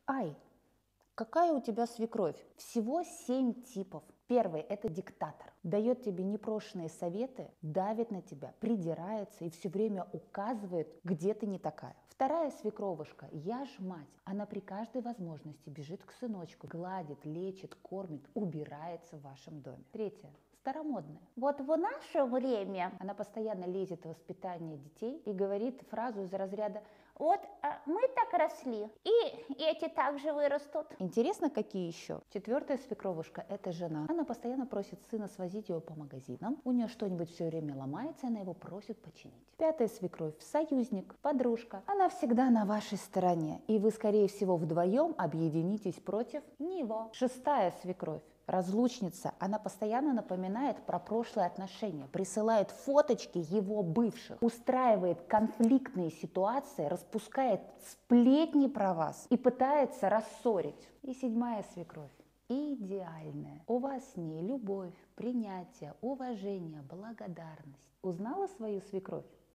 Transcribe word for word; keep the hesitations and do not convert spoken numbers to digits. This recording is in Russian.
Ай, какая у тебя свекровь? Всего семь типов. Первый – это диктатор. Дает тебе непрошенные советы, давит на тебя, придирается и все время указывает, где ты не такая. Вторая свекровушка – я ж мать. Она при каждой возможности бежит к сыночку, гладит, лечит, кормит, убирается в вашем доме. Третья – старомодная. Вот в наше время, Она постоянно лезет в воспитание детей и говорит фразу из разряда вот а, мы так росли, и эти также вырастут. «Интересно, какие еще?» Четвертая свекровушка – это жена. Она постоянно просит сына свозить его по магазинам. У нее что-нибудь все время ломается, и она его просит починить. Пятая свекровь – союзник, подружка. Она всегда на вашей стороне, и вы, скорее всего, вдвоем объединитесь против него. Шестая свекровь – разлучница. Она постоянно напоминает про прошлые отношения, присылает фоточки его бывших, устраивает конфликтные ситуации, распускает сплетни про вас и пытается рассорить. И седьмая свекровь. Идеальная. У вас с ней любовь, принятие, уважение, благодарность. Узнала свою свекровь?